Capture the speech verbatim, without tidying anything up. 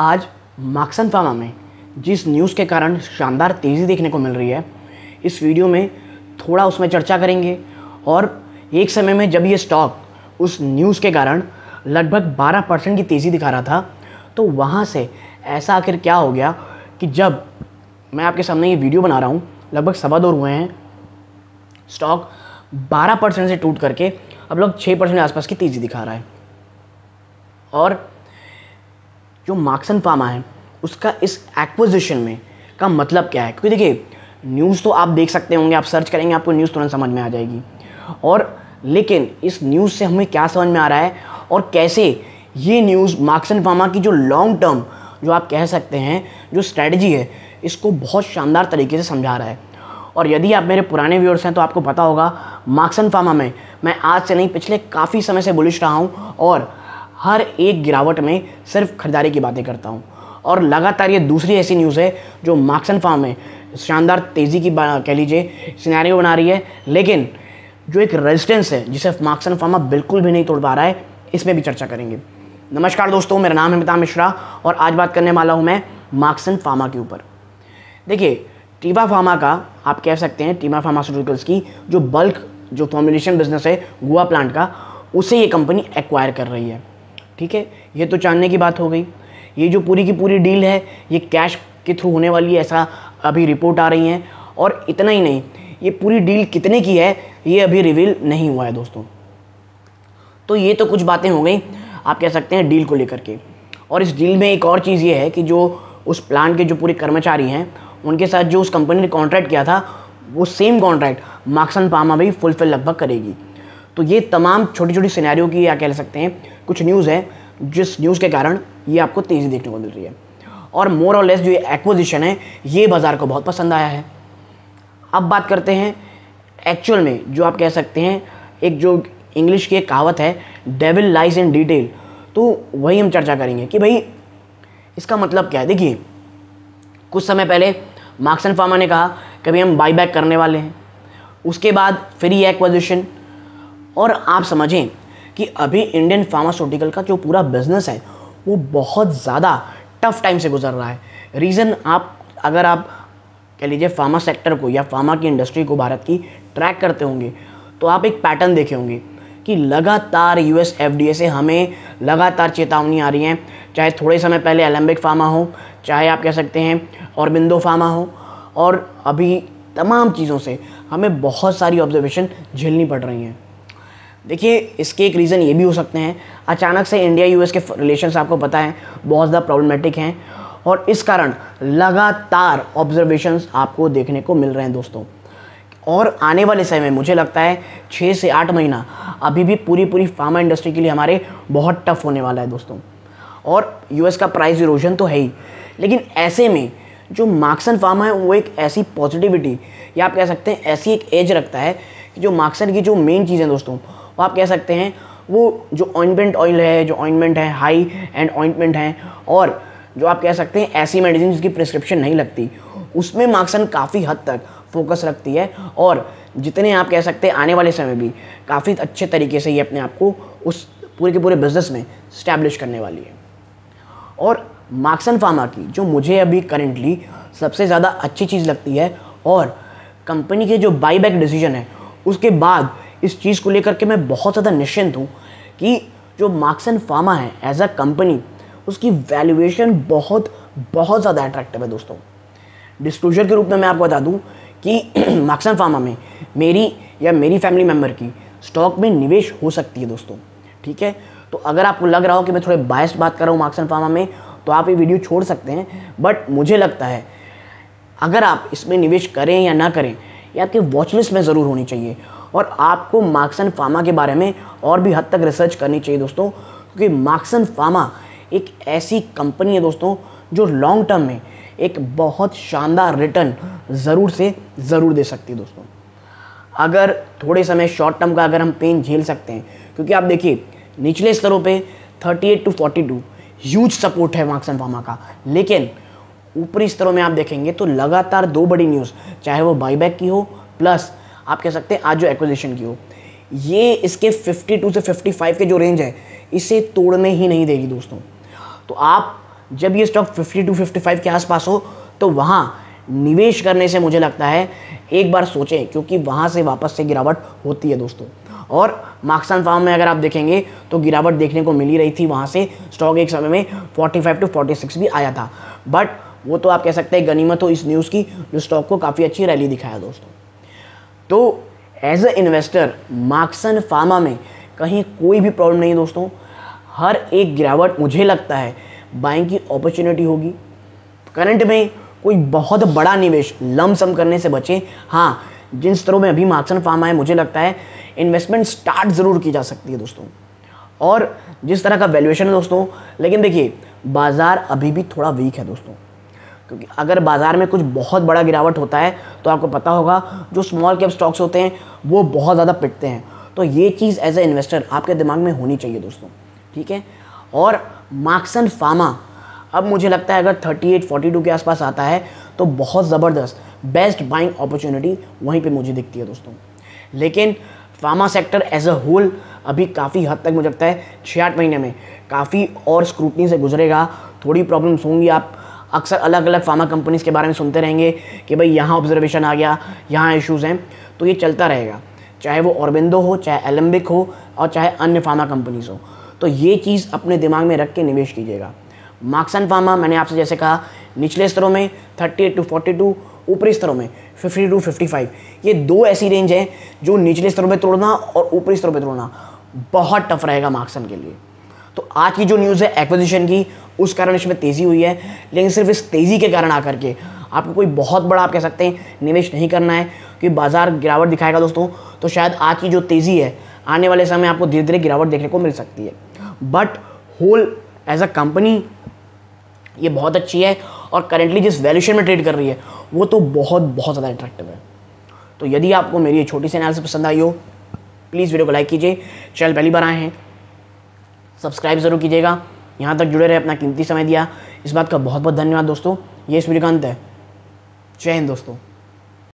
आज मार्क्सन फार्मा में जिस न्यूज़ के कारण शानदार तेज़ी देखने को मिल रही है, इस वीडियो में थोड़ा उसमें चर्चा करेंगे। और एक समय में जब ये स्टॉक उस न्यूज़ के कारण लगभग बारह परसेंट की तेज़ी दिखा रहा था, तो वहाँ से ऐसा आखिर क्या हो गया कि जब मैं आपके सामने ये वीडियो बना रहा हूँ, लगभग सवा दो हुए हैं, स्टॉक बारह परसेंट से टूट करके अब लोग छः परसेंट के आसपास की तेज़ी दिखा रहा है। और जो मार्क्सन फार्मा है उसका इस एक्विजिशन में का मतलब क्या है, क्योंकि देखिए न्यूज़ तो आप देख सकते होंगे, आप सर्च करेंगे आपको न्यूज़ तुरंत समझ में आ जाएगी। और लेकिन इस न्यूज़ से हमें क्या समझ में आ रहा है और कैसे ये न्यूज़ मार्क्सन फार्मा की जो लॉन्ग टर्म जो आप कह सकते हैं जो स्ट्रैटेजी है, इसको बहुत शानदार तरीके से समझा रहा है। और यदि आप मेरे पुराने व्यूअर्स हैं तो आपको पता होगा मार्क्सन फार्मा में मैं आज से नहीं पिछले काफ़ी समय से बुलिश रहा हूँ और हर एक गिरावट में सिर्फ खरीदारी की बातें करता हूँ। और लगातार ये दूसरी ऐसी न्यूज़ है जो मार्क्सन फार्मा में शानदार तेज़ी की कह लीजिए सिनेरियो बना रही है, लेकिन जो एक रेजिस्टेंस है जिसे मार्क्सन फार्मा बिल्कुल भी नहीं तोड़ पा रहा है, इसमें भी चर्चा करेंगे। नमस्कार दोस्तों, मेरा नाम है अमिताभ मिश्रा और आज बात करने वाला हूँ मैं मार्क्सन फार्मा के ऊपर। देखिए टीवा फार्मा का आप कह सकते हैं, टीवा फार्मास्यूटिकल्स की जो बल्क जो फॉर्मुलेशन बिजनेस है गोवा प्लांट का, उसे ये कंपनी एक्वायर कर रही है। ठीक है, ये तो जानने की बात हो गई। ये जो पूरी की पूरी डील है ये कैश के थ्रू होने वाली है, ऐसा अभी रिपोर्ट आ रही है। और इतना ही नहीं, ये पूरी डील कितने की है ये अभी रिवील नहीं हुआ है दोस्तों। तो ये तो कुछ बातें हो गई आप कह सकते हैं डील को लेकर के। और इस डील में एक और चीज़ ये है कि जो उस प्लांट के जो पूरे कर्मचारी हैं उनके साथ जो उस कंपनी ने कॉन्ट्रैक्ट किया था, वो सेम कॉन्ट्रैक्ट मार्क्सन फार्मा भी फुलफिल लगभग करेगी। तो ये तमाम छोटी छोटी सिनेरियो की या कह सकते हैं कुछ न्यूज़ है जिस न्यूज़ के कारण ये आपको तेज़ी देखने को मिल रही है। और मोर और लेस जो ये एक्विजिशन है ये बाज़ार को बहुत पसंद आया है। अब बात करते हैं एक्चुअल में, जो आप कह सकते हैं एक जो इंग्लिश की एक कहावत है डेविल लाइज इन डिटेल, तो वही हम चर्चा करेंगे कि भाई इसका मतलब क्या है। देखिए कुछ समय पहले मार्क्सन फार्मा ने कहा कभी हम बाईबैक करने वाले हैं, उसके बाद फिर ये एक्विजिशन। और आप समझें कि अभी इंडियन फार्मास्यूटिकल का जो पूरा बिजनेस है वो बहुत ज़्यादा टफ टाइम से गुजर रहा है। रीज़न, आप अगर आप कह लीजिए फार्मा सेक्टर को या फार्मा की इंडस्ट्री को भारत की ट्रैक करते होंगे तो आप एक पैटर्न देखे होंगे कि लगातार यूएस एफडीए से हमें लगातार चेतावनी आ रही है। चाहे थोड़े समय पहले एलेम्बिक फार्मा हो, चाहे आप कह सकते हैं ऑरबिंदो फार्मा हो, और अभी तमाम चीज़ों से हमें बहुत सारी ऑब्जर्वेशन झेलनी पड़ रही हैं। देखिए इसके एक रीज़न ये भी हो सकते हैं, अचानक से इंडिया यूएस के रिलेशंस आपको पता है बहुत ज़्यादा प्रॉब्लमेटिक हैं और इस कारण लगातार ऑब्जर्वेशंस आपको देखने को मिल रहे हैं दोस्तों। और आने वाले समय में मुझे लगता है छः से आठ महीना अभी भी पूरी पूरी फार्मा इंडस्ट्री के लिए हमारे बहुत टफ होने वाला है दोस्तों। और यूएस का प्राइस इरोजन तो है ही, लेकिन ऐसे में जो मार्क्सन फार्मा है वो एक ऐसी पॉजिटिविटी या आप कह सकते हैं ऐसी एक एज रखता है कि जो मार्क्सन की जो मेन चीज़ें दोस्तों वो आप कह सकते हैं वो जो ऑइंटमेंट ऑयल है, जो ऑइंटमेंट है, हाई एंड ऑइंटमेंट है, और जो आप कह सकते हैं ऐसी मेडिसिन जिसकी प्रिस्क्रिप्शन नहीं लगती, उसमें मार्क्सन काफ़ी हद तक फोकस रखती है। और जितने आप कह सकते हैं आने वाले समय भी काफ़ी अच्छे तरीके से ये अपने आप को उस पूरे के पूरे बिजनेस में स्टैब्लिश करने वाली है। और मार्क्सन फार्मा की जो मुझे अभी करेंटली सबसे ज़्यादा अच्छी चीज़ लगती है, और कंपनी के जो बाईबैक डिसीजन है उसके बाद इस चीज़ को लेकर के मैं बहुत ज़्यादा निश्चिंत हूँ कि जो मार्क्सन फार्मा है एज अ कंपनी, उसकी वैल्यूएशन बहुत बहुत ज़्यादा अट्रैक्टिव है दोस्तों। डिस्क्लोजर के रूप में मैं आपको बता दूं कि मार्क्सन फार्मा में मेरी या मेरी फैमिली मेम्बर की स्टॉक में निवेश हो सकती है दोस्तों। ठीक है, तो अगर आपको लग रहा हो कि मैं थोड़े बायस्ड बात कर रहा हूँ मार्क्सन फार्मा में, तो आप ये वीडियो छोड़ सकते हैं। बट मुझे लगता है अगर आप इसमें निवेश करें या ना करें, ये आपके वॉचलिस्ट में ज़रूर होनी चाहिए। और आपको मार्क्सन फार्मा के बारे में और भी हद तक रिसर्च करनी चाहिए दोस्तों, क्योंकि मार्क्सन फार्मा एक ऐसी कंपनी है दोस्तों जो लॉन्ग टर्म में एक बहुत शानदार रिटर्न ज़रूर से ज़रूर दे सकती है दोस्तों। अगर थोड़े समय शॉर्ट टर्म का अगर हम पेन झेल सकते हैं, क्योंकि आप देखिए निचले स्तरों पे अड़तीस टू बयालीस ह्यूज सपोर्ट है मार्क्सन फार्मा का, लेकिन ऊपरी स्तरों में आप देखेंगे तो लगातार दो बड़ी न्यूज़, चाहे वो बाईबैक की हो प्लस आप कह सकते हैं आज जो एक्विजिशन की हो, ये इसके बावन से पचपन के जो रेंज है इसे तोड़ने ही नहीं देगी दोस्तों। तो आप जब ये stock fifty to fifty five के आसपास हो तो वहाँ निवेश करने से मुझे लगता है एक बार सोचें, क्योंकि वहाँ से वापस से गिरावट होती है दोस्तों। और मार्क्सन फार्म में अगर आप देखेंगे तो गिरावट देखने को मिल ही रही थी, वहाँ से स्टॉक एक समय में forty five to forty six भी आया था, बट वो तो आप कह सकते हैं गनीमत हो इस न्यूज़ की जो स्टॉक को काफ़ी अच्छी रैली दिखाया दोस्तों। तो as a investor Marksans pharma में कहीं कोई भी प्रॉब्लम नहीं है दोस्तों। हर एक गिरावट मुझे लगता है बाइंग की अपॉर्चुनिटी होगी। करंट में कोई बहुत बड़ा निवेश लमसम करने से बचें। हाँ, जिन स्तरों में अभी मार्क्सन फार्मा है मुझे लगता है इन्वेस्टमेंट स्टार्ट ज़रूर की जा सकती है दोस्तों, और जिस तरह का वैल्यूएशन है दोस्तों। लेकिन देखिए बाज़ार अभी भी थोड़ा वीक है दोस्तों, क्योंकि अगर बाज़ार में कुछ बहुत बड़ा गिरावट होता है तो आपको पता होगा जो स्मॉल कैप स्टॉक्स होते हैं वो बहुत ज़्यादा पिटते हैं। तो ये चीज़ एज ए इन्वेस्टर आपके दिमाग में होनी चाहिए दोस्तों, ठीक है। और मार्क्सन फार्मा अब मुझे लगता है अगर थर्टी एट फोर्टी टू के आसपास आता है तो बहुत ज़बरदस्त बेस्ट बाइंग अपॉर्चुनिटी वहीं पे मुझे दिखती है दोस्तों। लेकिन pharma sector as a whole अभी काफ़ी हद तक मुझे लगता है छः आठ महीने में काफ़ी और स्क्रूटनी से गुजरेगा। थोड़ी प्रॉब्लम्स होंगी, आप अक्सर अलग अलग फार्मा कंपनीज़ के बारे में सुनते रहेंगे कि भाई यहाँ ऑब्जर्वेशन आ गया, यहाँ इश्यूज़ हैं, तो ये चलता रहेगा, चाहे वो ऑरबिंदो हो, चाहे एलेम्बिक हो और चाहे अन्य फार्मा कंपनीज़ हो। तो ये चीज़ अपने दिमाग में रख के निवेश कीजिएगा। मार्क्सन फार्मा मैंने आपसे जैसे कहा निचले स्तरों में thirty eight to forty two, ऊपरी स्तरों में फिफ्टी टू फिफ्टी फाइव, ये दो ऐसी रेंज हैं जो निचले स्तरों पे तोड़ना और ऊपरी स्तरों पे तोड़ना बहुत टफ रहेगा मार्क्सन के लिए। तो आज की जो न्यूज़ है एक्विजिशन की, उस कारण इसमें तेज़ी हुई है, लेकिन सिर्फ इस तेज़ी के कारण आकर के आपको कोई बहुत बड़ा आप कह सकते हैं निवेश नहीं करना है, क्योंकि बाजार गिरावट दिखाएगा दोस्तों। तो शायद आज की जो तेज़ी है आने वाले समय आपको धीरे धीरे गिरावट देखने को मिल सकती है, but whole as a company ये बहुत अच्छी है और करेंटली जिस वैल्यूएशन में ट्रेड कर रही है वो तो बहुत बहुत ज़्यादा अट्रैक्टिव है। तो यदि आपको मेरी ये छोटी सी एनालिसिस पसंद आई हो प्लीज़ वीडियो को लाइक कीजिए, चैनल पहली बार आए हैं सब्सक्राइब ज़रूर कीजिएगा। यहाँ तक जुड़े रहे, अपना कीमती समय दिया, इस बात का बहुत बहुत धन्यवाद दोस्तों। ये इस वीडियो का अंत है। जय हिंद दोस्तों।